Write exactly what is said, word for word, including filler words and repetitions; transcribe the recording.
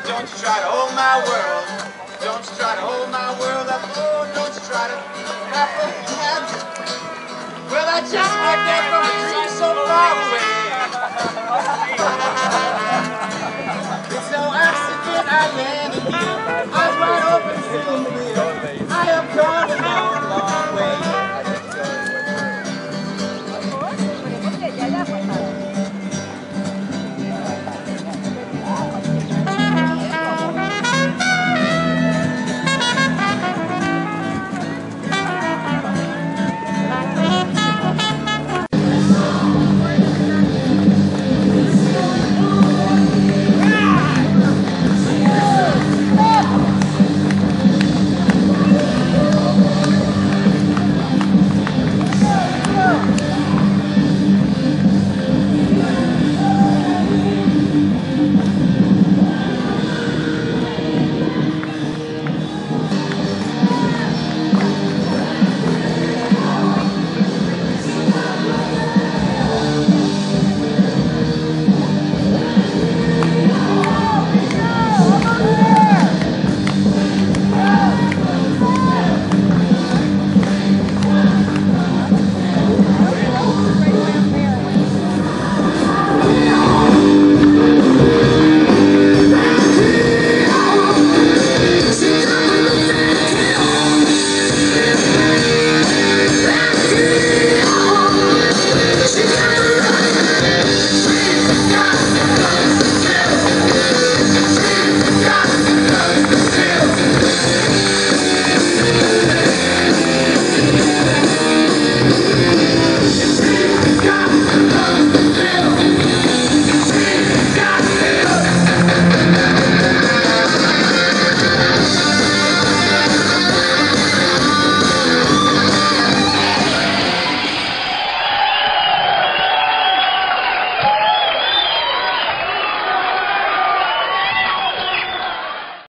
Don't you try to hold my world. Don't you try to hold my world up. Oh, don't you try to have a hand. Well, I just woke up from a dream so far away. It's no accident I landed here. Eyes wide open, feeling